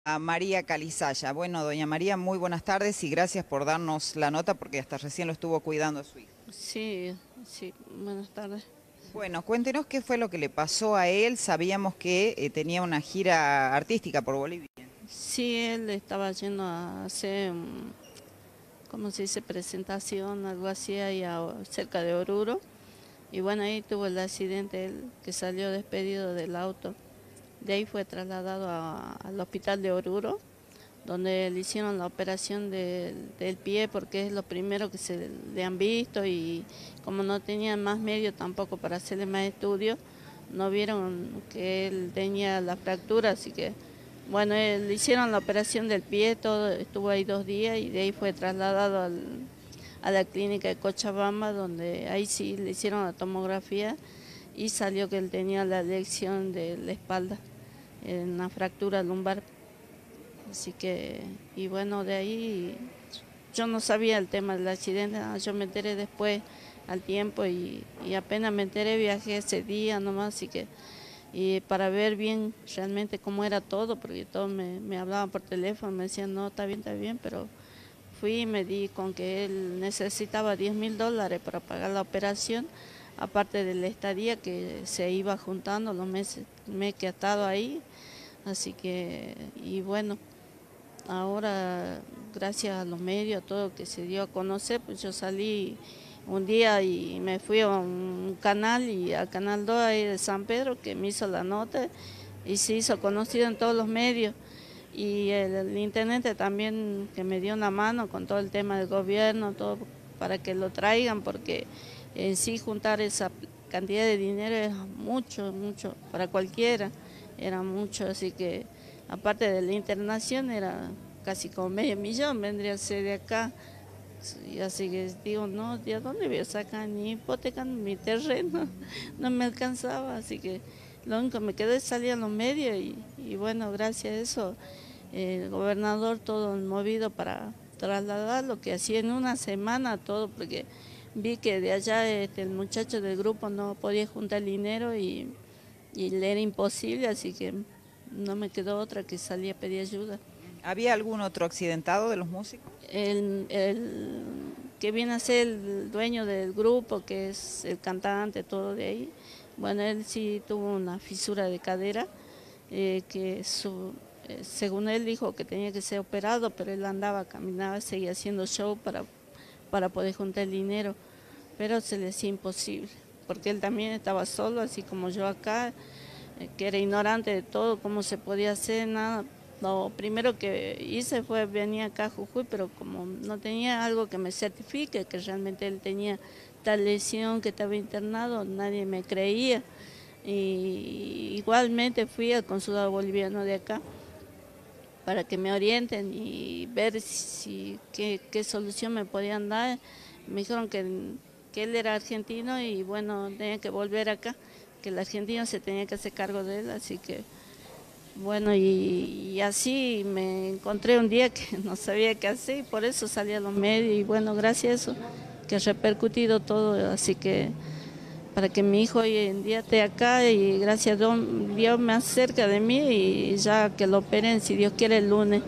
A María Calizaya. Bueno, doña María, muy buenas tardes y gracias por darnos la nota porque hasta recién lo estuvo cuidando a su hijo. Sí, sí, buenas tardes. Bueno, cuéntenos qué fue lo que le pasó a él. Sabíamos que tenía una gira artística por Bolivia. Sí, él estaba yendo a hacer, ¿cómo se dice? Presentación, algo así, ahí cerca de Oruro. Y bueno, ahí tuvo el accidente, él que salió despedido del auto. De ahí fue trasladado al hospital de Oruro, donde le hicieron la operación del pie, porque es lo primero que se le han visto y como no tenían más medios tampoco para hacerle más estudios, no vieron que él tenía la fractura, así que bueno, le hicieron la operación del pie, todo, estuvo ahí 2 días y de ahí fue trasladado a la clínica de Cochabamba, donde ahí sí le hicieron la tomografía y salió que él tenía la lesión de la espalda, una fractura lumbar. Así que, y bueno, de ahí yo no sabía el tema del accidente, yo me enteré después al tiempo y apenas me enteré viajé ese día nomás, así que y para ver bien realmente cómo era todo, porque todos me hablaban por teléfono, me decían, no, está bien, pero fui y me di con que él necesitaba $10.000 para pagar la operación, aparte de la estadía que se iba juntando los meses, mes que ha estado ahí, así que, y bueno. Ahora, gracias a los medios, a todo que se dio a conocer, pues yo salí un día y me fui a un canal y al Canal 2 ahí de San Pedro que me hizo la nota y se hizo conocido en todos los medios. Y el intendente también que me dio una mano con todo el tema del gobierno, todo para que lo traigan, porque en sí juntar esa cantidad de dinero es mucho, mucho, para cualquiera, era mucho, así que aparte de la internación era casi como medio millón, vendría a ser de acá. Y así que digo, no, ¿de dónde voy a sacar? Ni hipotecando mi terreno, no me alcanzaba, así que lo único que me quedó es salir a los medios y bueno, gracias a eso el gobernador todo movido para trasladar lo que hacía en una semana todo, porque vi que de allá el muchacho del grupo no podía juntar dinero y le era imposible, así que no me quedó otra que salir a pedir ayuda. ¿Había algún otro accidentado de los músicos? El que viene a ser el dueño del grupo, que es el cantante, todo de ahí, bueno, él sí tuvo una fisura de cadera, que según él dijo que tenía que ser operado, pero él andaba, caminaba, seguía haciendo show para poder juntar el dinero, pero se le hacía imposible, porque él también estaba solo, así como yo acá, que era ignorante de todo, cómo se podía hacer, nada. Lo primero que hice fue venir acá a Jujuy, pero como no tenía algo que me certifique que realmente él tenía tal lesión, que estaba internado, nadie me creía. Y igualmente fui al consulado boliviano de acá para que me orienten y ver qué solución me podían dar. Me dijeron que él era argentino y bueno, tenía que volver acá, que el argentino se tenía que hacer cargo de él, así que bueno, y así me encontré un día que no sabía qué hacer y por eso salí a los medios y bueno, gracias a eso que ha repercutido todo, así que para que mi hijo hoy en día esté acá y gracias a Dios más cerca de mí y ya que lo operen si Dios quiere el lunes.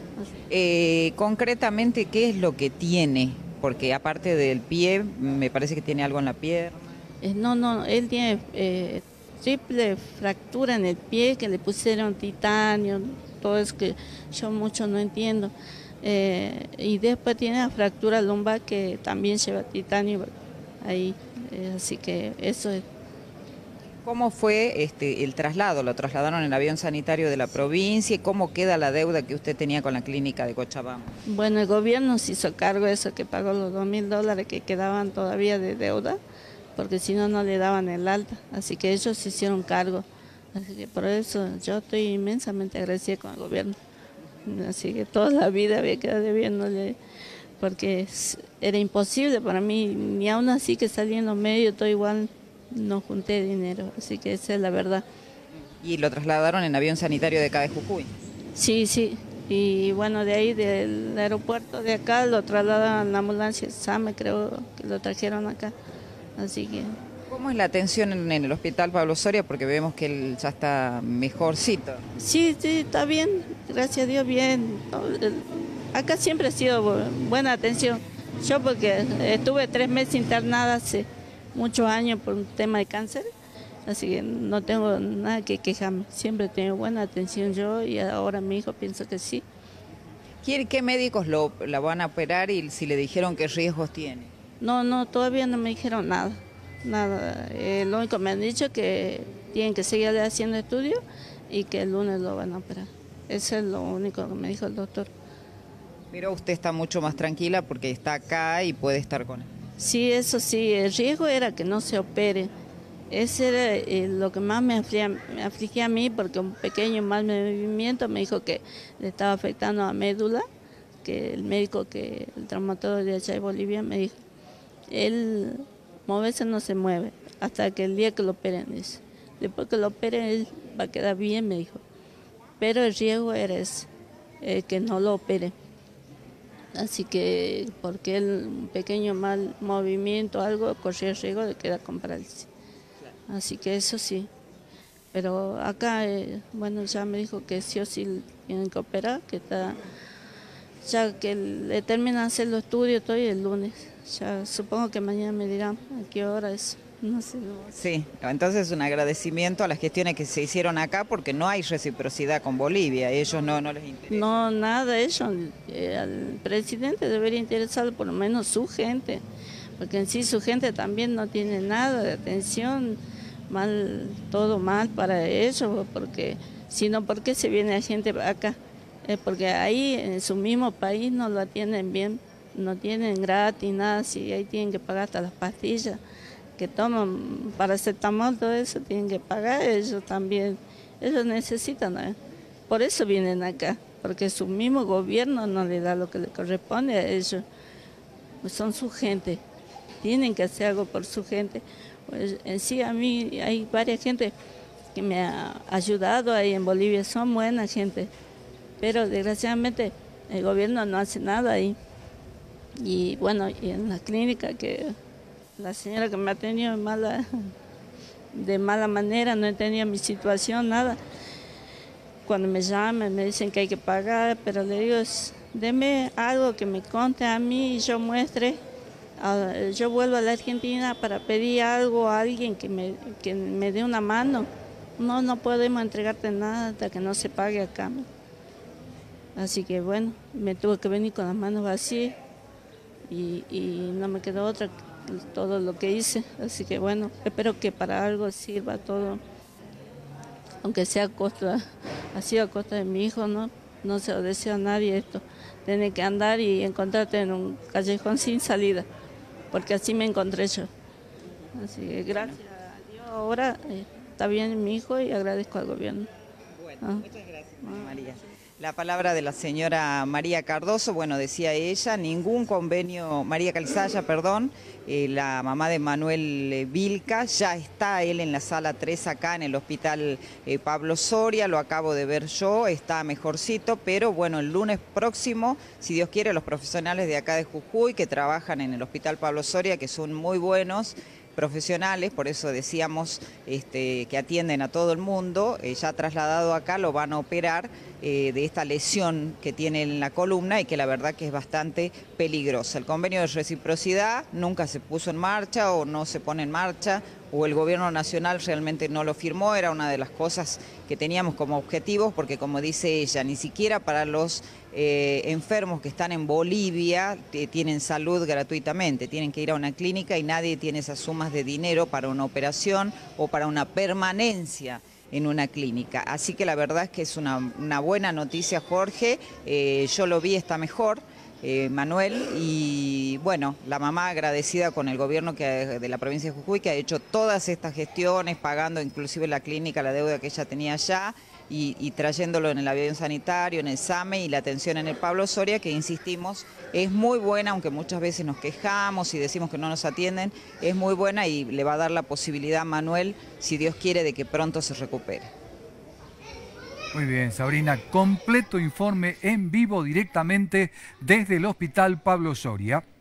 Concretamente, ¿qué es lo que tiene? Porque aparte del pie, me parece que tiene algo en la pierna. No, no, él tiene triple fractura en el pie que le pusieron titanio, todo eso que yo mucho no entiendo. Y después tiene la fractura lumbar que también lleva titanio ahí, así que eso es. ¿Cómo fue el traslado? ¿Lo trasladaron en el avión sanitario de la provincia? ¿Y cómo queda la deuda que usted tenía con la clínica de Cochabamba? Bueno, el gobierno se hizo cargo de eso, que pagó los $2.000 que quedaban todavía de deuda, porque si no, no le daban el alta. Así que ellos se hicieron cargo. Así que por eso yo estoy inmensamente agradecida con el gobierno. Así que toda la vida había quedado debiéndole, porque era imposible para mí, ni aún así que salí en los medios, todo igual no junté dinero. Así que esa es la verdad. Y lo trasladaron en avión sanitario de acá de Jujuy. Sí, sí. Y bueno, de ahí del aeropuerto de acá lo trasladan en la ambulancia SAME, creo que lo trajeron acá. Así que ¿Cómo es la atención en el hospital Pablo Soria? Porque vemos que él ya está mejorcito. sí, sí, está bien. gracias a Dios, bien. Acá siempre ha sido buena atención. Yo porque estuve 3 meses internada hace muchos años por un tema de cáncer, así que no tengo nada que quejarme. Siempre tengo buena atención yo y ahora mi hijo pienso que sí. ¿Qué médicos la van a operar y si le dijeron qué riesgos tiene? No, todavía no me dijeron nada. Nada. Lo único que me han dicho es que tienen que seguir haciendo estudios y que el lunes lo van a operar. Eso es lo único que me dijo el doctor. Pero usted está mucho más tranquila porque está acá y puede estar con él. Sí, eso sí, el riesgo era que no se opere. Ese era lo que más me afligía a mí, porque un pequeño mal movimiento me dijo que le estaba afectando a médula, que el médico, el traumatólogo de allá de Bolivia me dijo, él moverse no se mueve hasta que el día que lo operen, dice. Después que lo operen él va a quedar bien, me dijo. Pero el riesgo era ese, que no lo opere. Así que porque un pequeño mal movimiento, algo, corría el riesgo de quedar con parálisis. Así que eso sí. Pero acá, bueno, ya me dijo que sí o sí tienen que operar, que está, ya que le terminan de hacer los estudios todo y el lunes. Ya supongo que mañana me dirán a qué hora es. No sé. Sí, entonces un agradecimiento a las gestiones que se hicieron acá porque no hay reciprocidad con Bolivia, ellos no les interesa. No, nada, ellos, al presidente debería interesar por lo menos su gente, porque en sí su gente también no tiene nada de atención, mal, todo mal para ellos, porque si no, ¿por qué se viene la gente acá? Porque ahí en su mismo país no lo atienden bien, no tienen gratis nada, si ahí tienen que pagar hasta las pastillas que toman paracetamol, todo eso tienen que pagar ellos también, ellos necesitan, por eso vienen acá, porque su mismo gobierno no le da lo que le corresponde a ellos, pues son su gente, tienen que hacer algo por su gente. Pues en sí a mí hay varias gente que me ha ayudado ahí en Bolivia, son buena gente, pero desgraciadamente el gobierno no hace nada ahí. Y bueno, y en la clínica que la señora que me ha tenido de mala manera, no entendía mi situación, nada. Cuando me llaman me dicen que hay que pagar, pero le digo, deme algo que me conte a mí y yo muestre. Yo vuelvo a la Argentina para pedir algo a alguien que me dé una mano. No podemos entregarte nada hasta que no se pague acá. Así que bueno, me tuve que venir con las manos vacías y no me quedó otra todo lo que hice. Así que bueno, espero que para algo sirva todo, aunque sea ha sido a costa de mi hijo, no se lo deseo a nadie esto. Tener que andar y encontrarte en un callejón sin salida, porque así me encontré yo. Así que gracias a Dios ahora está bien mi hijo y agradezco al gobierno. Bueno, muchas gracias, María. La palabra de la señora María Cardoso, bueno, decía ella, ningún convenio, María Calzaya, perdón, la mamá de Manuel Vilca, ya está él en la sala 3 acá en el hospital Pablo Soria, lo acabo de ver yo, está mejorcito, pero bueno, el lunes próximo, si Dios quiere, los profesionales de acá de Jujuy que trabajan en el hospital Pablo Soria, que son muy buenos, profesionales, por eso decíamos que atienden a todo el mundo, ya trasladado acá lo van a operar de esta lesión que tiene en la columna y que la verdad que es bastante peligrosa. El convenio de reciprocidad nunca se puso en marcha o no se pone en marcha, o el gobierno nacional realmente no lo firmó, era una de las cosas que teníamos como objetivos, porque como dice ella, ni siquiera para los enfermos que están en Bolivia tienen salud gratuitamente, tienen que ir a una clínica y nadie tiene esas sumas de dinero para una operación o para una permanencia en una clínica. Así que la verdad es que es una buena noticia, Jorge, yo lo vi, está mejor. Manuel, y bueno, la mamá agradecida con el gobierno de la provincia de Jujuy, que ha hecho todas estas gestiones, pagando inclusive la clínica, la deuda que ella tenía allá, y trayéndolo en el avión sanitario, en el SAME y la atención en el Pablo Soria, que insistimos, es muy buena, aunque muchas veces nos quejamos y decimos que no nos atienden, es muy buena y le va a dar la posibilidad a Manuel, si Dios quiere, de que pronto se recupere. Muy bien, Sabrina, completo informe en vivo directamente desde el Hospital Pablo Soria.